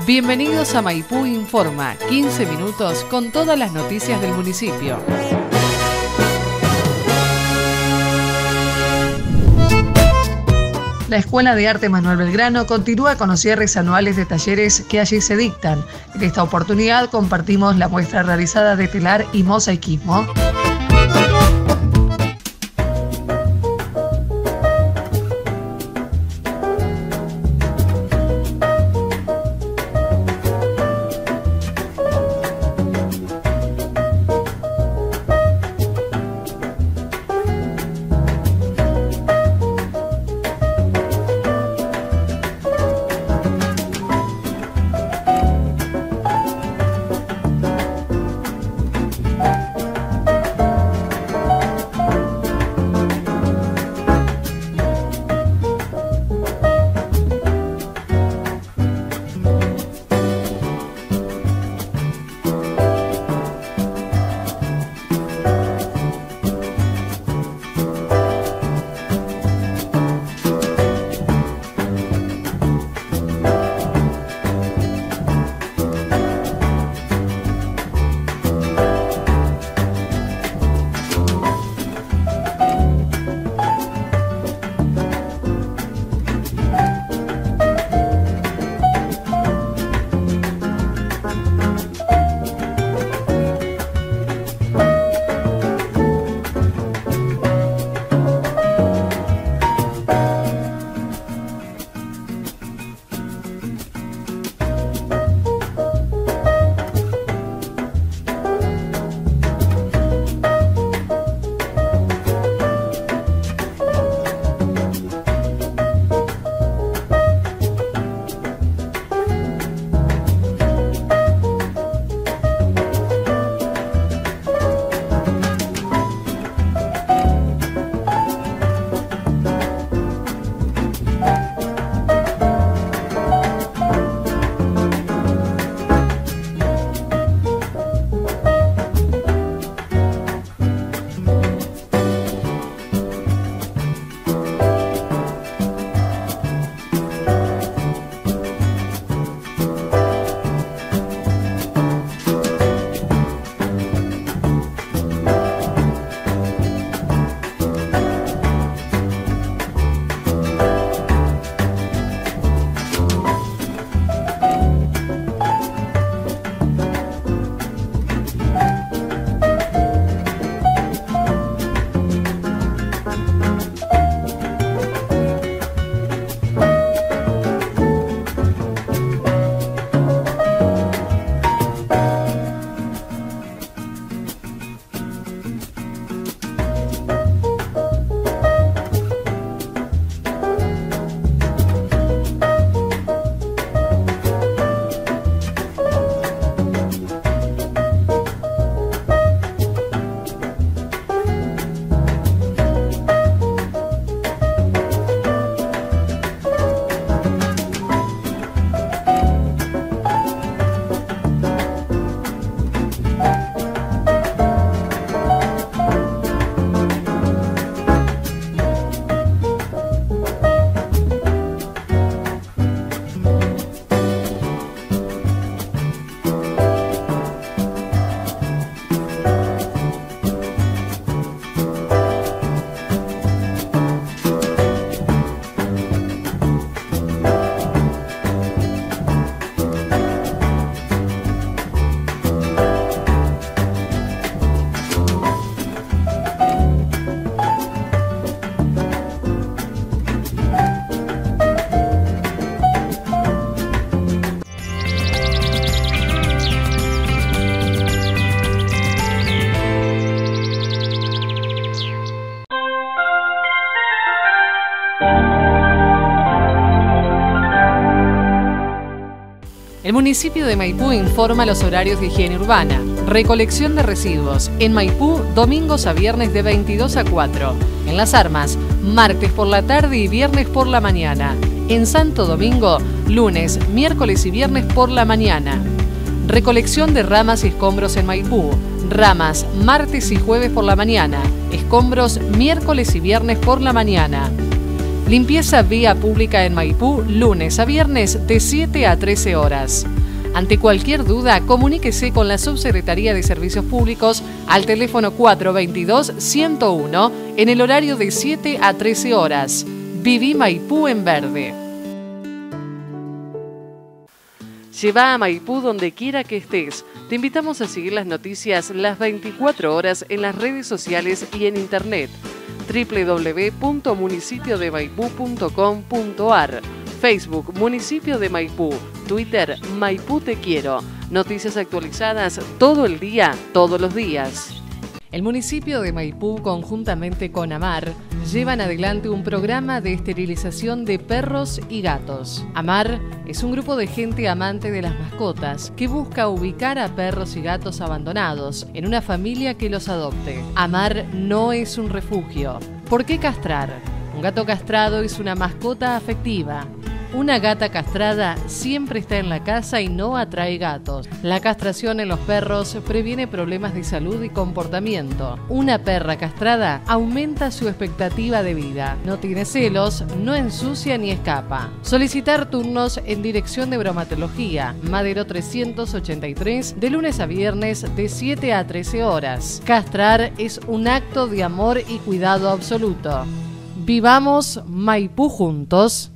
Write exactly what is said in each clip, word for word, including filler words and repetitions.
Bienvenidos a Maipú Informa, quince minutos con todas las noticias del municipio. La Escuela de Arte Manuel Belgrano continúa con los cierres anuales de talleres que allí se dictan. En esta oportunidad compartimos la muestra realizada de telar y mosaicismo. El municipio de Maipú informa los horarios de higiene urbana. Recolección de residuos. En Maipú, domingos a viernes de veintidós a cuatro. En Las Armas, martes por la tarde y viernes por la mañana. En Santo Domingo, lunes, miércoles y viernes por la mañana. Recolección de ramas y escombros en Maipú. Ramas, martes y jueves por la mañana. Escombros, miércoles y viernes por la mañana. Limpieza vía pública en Maipú, lunes a viernes de siete a trece horas. Ante cualquier duda, comuníquese con la Subsecretaría de Servicios Públicos al teléfono cuatro veintidós, ciento uno en el horario de siete a trece horas. Viví Maipú en verde. Lleva a Maipú donde quiera que estés. Te invitamos a seguir las noticias las veinticuatro horas en las redes sociales y en internet. doble u doble u doble u punto municipio de maipú punto com punto ar, Facebook Municipio de Maipú, Twitter Maipú Te Quiero. Noticias actualizadas todo el día, todos los días. El municipio de Maipú, conjuntamente con AMAR, llevan adelante un programa de esterilización de perros y gatos. AMAR es un grupo de gente amante de las mascotas que busca ubicar a perros y gatos abandonados en una familia que los adopte. AMAR no es un refugio. ¿Por qué castrar? Un gato castrado es una mascota afectiva. Una gata castrada siempre está en la casa y no atrae gatos. La castración en los perros previene problemas de salud y comportamiento. Una perra castrada aumenta su expectativa de vida. No tiene celos, no ensucia ni escapa. Solicitar turnos en Dirección de Bromatología, Madero trescientos ochenta y tres, de lunes a viernes de siete a trece horas. Castrar es un acto de amor y cuidado absoluto. Vivamos Maipú juntos.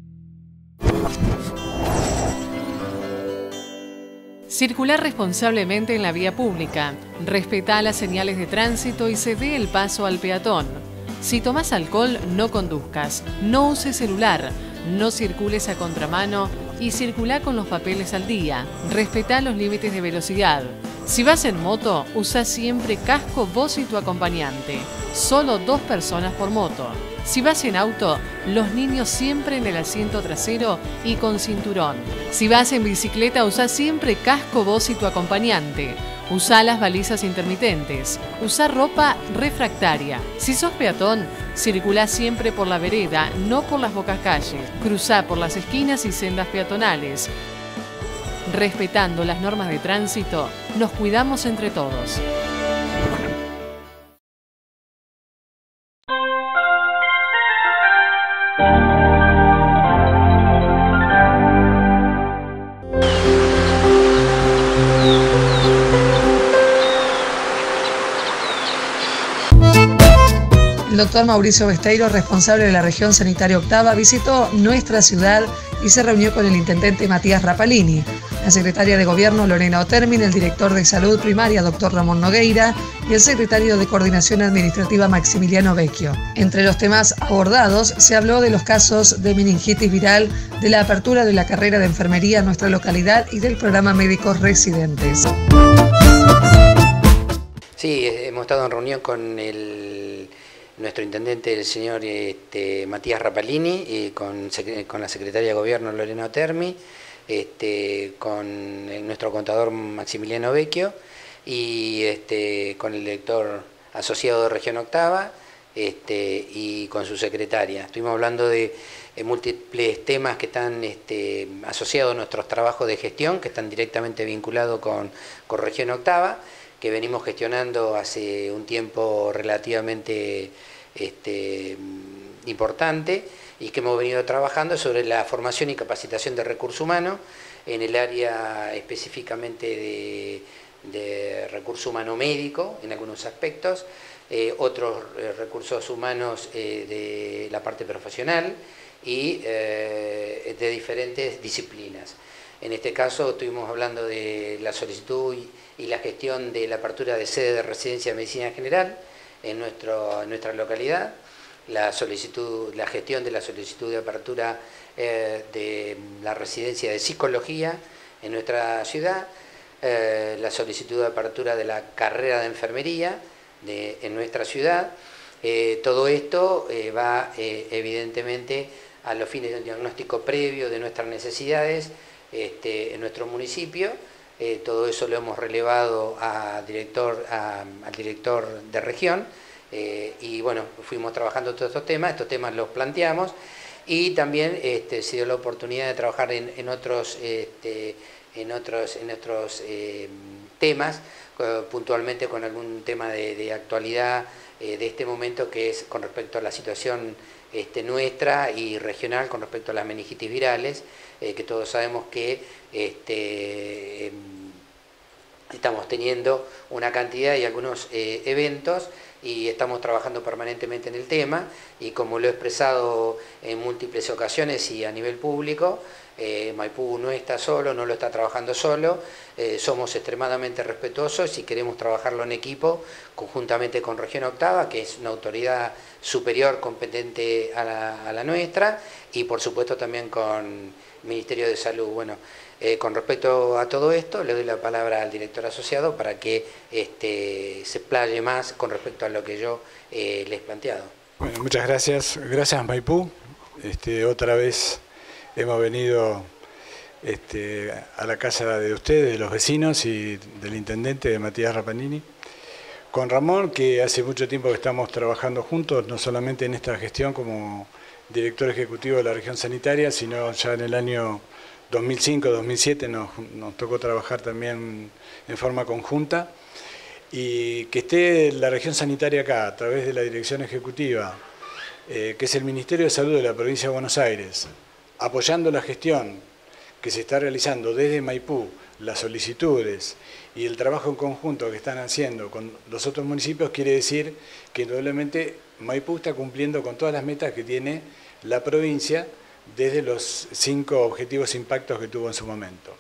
Circular responsablemente en la vía pública, respetá las señales de tránsito y cede el paso al peatón. Si tomás alcohol, no conduzcas, no uses celular, no circules a contramano y circulá con los papeles al día. Respetá los límites de velocidad. Si vas en moto, usa siempre casco vos y tu acompañante. Solo dos personas por moto. Si vas en auto, los niños siempre en el asiento trasero y con cinturón. Si vas en bicicleta, usa siempre casco vos y tu acompañante. Usa las balizas intermitentes. Usa ropa refractaria. Si sos peatón, circulá siempre por la vereda, no por las bocacalles. Cruzá por las esquinas y sendas peatonales. Respetando las normas de tránsito, nos cuidamos entre todos. El doctor Mauricio Besteiro, responsable de la región sanitaria octava, visitó nuestra ciudad y se reunió con el intendente Matías Rapalini, la secretaria de Gobierno Lorena Otermin, el director de Salud Primaria doctor Ramón Nogueira y el secretario de Coordinación Administrativa Maximiliano Vecchio. Entre los temas abordados se habló de los casos de meningitis viral, de la apertura de la carrera de enfermería en nuestra localidad y del programa Médicos Residentes. Sí, hemos estado en reunión con el nuestro intendente, el señor este, Matías Rapalini, y con, con la secretaria de Gobierno Lorena Otermin, este, con el, nuestro contador Maximiliano Vecchio y este, con el director asociado de Región Octava este, y con su secretaria. Estuvimos hablando de, de múltiples temas que están este, asociados a nuestros trabajos de gestión, que están directamente vinculados con, con Región Octava, que venimos gestionando hace un tiempo relativamente este, importante y que hemos venido trabajando sobre la formación y capacitación de recursos humanos en el área específicamente de, de recurso humano médico en algunos aspectos, eh, otros eh, recursos humanos eh, de la parte profesional y eh, de diferentes disciplinas. En este caso estuvimos hablando de la solicitud y, y la gestión de la apertura de sede de residencia de medicina general en, nuestro, en nuestra localidad, la, solicitud, la gestión de la solicitud de apertura eh, de la residencia de psicología en nuestra ciudad, eh, la solicitud de apertura de la carrera de enfermería de, en nuestra ciudad. Eh, todo esto eh, va eh, evidentemente a los fines de un diagnóstico previo de nuestras necesidades Este, en nuestro municipio. Eh, todo eso lo hemos relevado a director, a, al director de región eh, y bueno, fuimos trabajando todos estos temas, estos temas los planteamos y también este, se dio la oportunidad de trabajar en, en otros, este, en otros, en otros eh, temas, eh, puntualmente con algún tema de, de actualidad eh, de este momento que es con respecto a la situación este, nuestra y regional con respecto a las meningitis virales, eh, que todos sabemos que este, eh, estamos teniendo una cantidad y algunos eh, eventos y estamos trabajando permanentemente en el tema, y como lo he expresado en múltiples ocasiones y a nivel público, eh, Maipú no está solo, no lo está trabajando solo, eh, somos extremadamente respetuosos y queremos trabajarlo en equipo conjuntamente con Región Octava, que es una autoridad superior competente a la, a la nuestra, y por supuesto también con Ministerio de Salud. Bueno, eh, con respecto a todo esto, le doy la palabra al director asociado para que este, se explaye más con respecto a lo que yo eh, les he planteado. Bueno, muchas gracias. Gracias, Maipú. Este, otra vez hemos venido este, a la casa de ustedes, de los vecinos y del intendente de Matías Rapalini, con Ramón, que hace mucho tiempo que estamos trabajando juntos, no solamente en esta gestión como director ejecutivo de la región sanitaria, sino ya en el año dos mil cinco, dos mil siete nos, nos tocó trabajar también en forma conjunta, y que esté la región sanitaria acá a través de la dirección ejecutiva, eh, que es el Ministerio de Salud de la provincia de Buenos Aires, apoyando la gestión que se está realizando desde Maipú, las solicitudes y el trabajo en conjunto que están haciendo con los otros municipios, quiere decir que indudablemente Maipú está cumpliendo con todas las metas que tiene la provincia desde los cinco objetivos impactos que tuvo en su momento,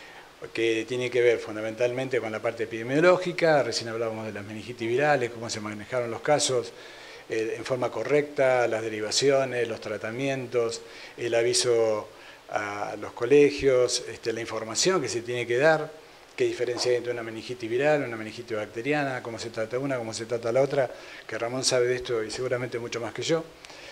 que tiene que ver fundamentalmente con la parte epidemiológica. Recién hablábamos de las meningitis virales, cómo se manejaron los casos eh, en forma correcta, las derivaciones, los tratamientos, el aviso a los colegios, este, la información que se tiene que dar, qué diferencia hay entre una meningitis viral, una meningitis bacteriana, cómo se trata una, cómo se trata la otra, que Ramón sabe de esto y seguramente mucho más que yo.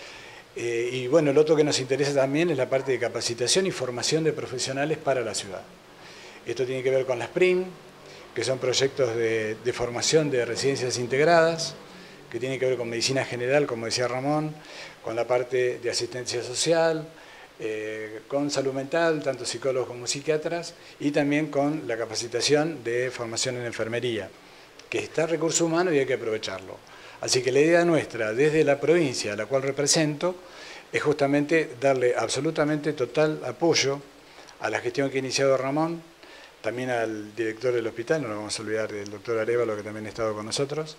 Eh, y bueno, lo otro que nos interesa también es la parte de capacitación y formación de profesionales para la ciudad. Esto tiene que ver con las P R I M, que son proyectos de, de formación de residencias integradas, que tiene que ver con medicina general, como decía Ramón, con la parte de asistencia social, eh, con salud mental, tanto psicólogos como psiquiatras, y también con la capacitación de formación en enfermería, que está en recurso humano y hay que aprovecharlo. Así que la idea nuestra, desde la provincia a la cual represento, es justamente darle absolutamente total apoyo a la gestión que ha iniciado Ramón, también al director del hospital, no nos vamos a olvidar del doctor Arevalo, que también ha estado con nosotros,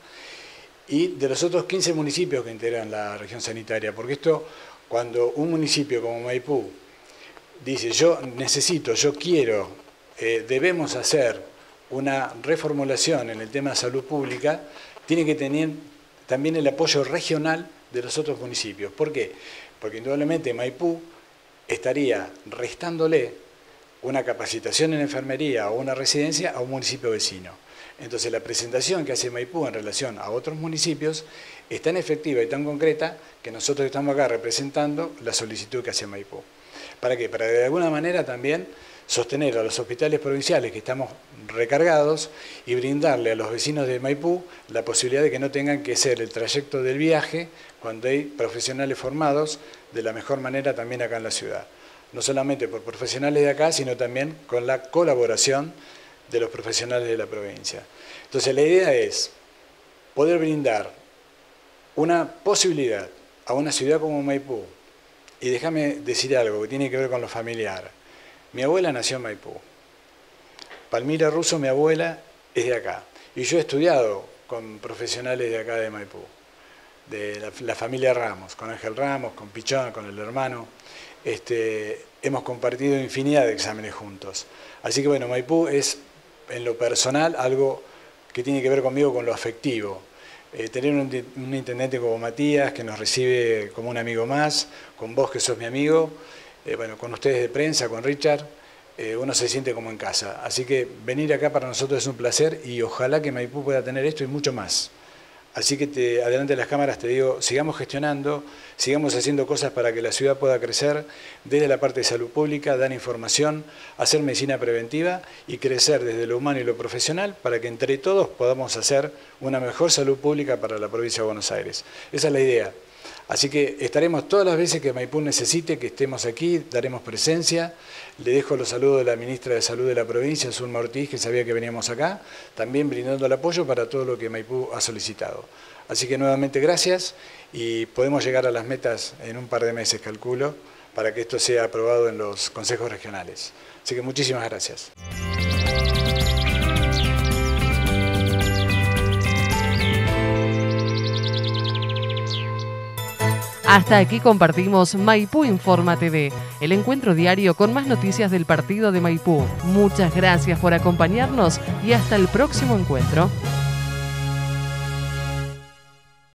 y de los otros quince municipios que integran la región sanitaria, porque esto, cuando un municipio como Maipú dice yo necesito, yo quiero, eh, debemos hacer una reformulación en el tema de salud pública, tiene que tener también el apoyo regional de los otros municipios. ¿Por qué? Porque indudablemente Maipú estaría restándole una capacitación en enfermería o una residencia a un municipio vecino. Entonces la presentación que hace Maipú en relación a otros municipios es tan efectiva y tan concreta que nosotros estamos acá representando la solicitud que hace Maipú. ¿Para qué? Para de alguna manera también sostener a los hospitales provinciales que estamos recargados y brindarle a los vecinos de Maipú la posibilidad de que no tengan que hacer el trayecto del viaje cuando hay profesionales formados de la mejor manera también acá en la ciudad. No solamente por profesionales de acá, sino también con la colaboración de los profesionales de la provincia. Entonces la idea es poder brindar una posibilidad a una ciudad como Maipú, y déjame decir algo que tiene que ver con lo familiar. Mi abuela nació en Maipú. Palmira Russo, mi abuela, es de acá. Y yo he estudiado con profesionales de acá de Maipú, de la, la familia Ramos, con Ángel Ramos, con Pichón, con el hermano. Este, hemos compartido infinidad de exámenes juntos. Así que bueno, Maipú es en lo personal algo que tiene que ver conmigo con lo afectivo. Eh, tener un, un intendente como Matías, que nos recibe como un amigo más, con vos que sos mi amigo, eh, bueno, con ustedes de prensa, con Richard, eh, uno se siente como en casa. Así que venir acá para nosotros es un placer y ojalá que Maipú pueda tener esto y mucho más. Así que te, adelante de las cámaras te digo, sigamos gestionando, sigamos haciendo cosas para que la ciudad pueda crecer desde la parte de salud pública, dar información, hacer medicina preventiva y crecer desde lo humano y lo profesional para que entre todos podamos hacer una mejor salud pública para la provincia de Buenos Aires. Esa es la idea. Así que estaremos todas las veces que Maipú necesite que estemos aquí, daremos presencia. Le dejo los saludos de la ministra de Salud de la provincia, Zulma Ortiz, que sabía que veníamos acá, también brindando el apoyo para todo lo que Maipú ha solicitado. Así que nuevamente gracias y podemos llegar a las metas en un par de meses, calculo, para que esto sea aprobado en los consejos regionales. Así que muchísimas gracias. Hasta aquí compartimos Maipú Informa T V, el encuentro diario con más noticias del partido de Maipú. Muchas gracias por acompañarnos y hasta el próximo encuentro.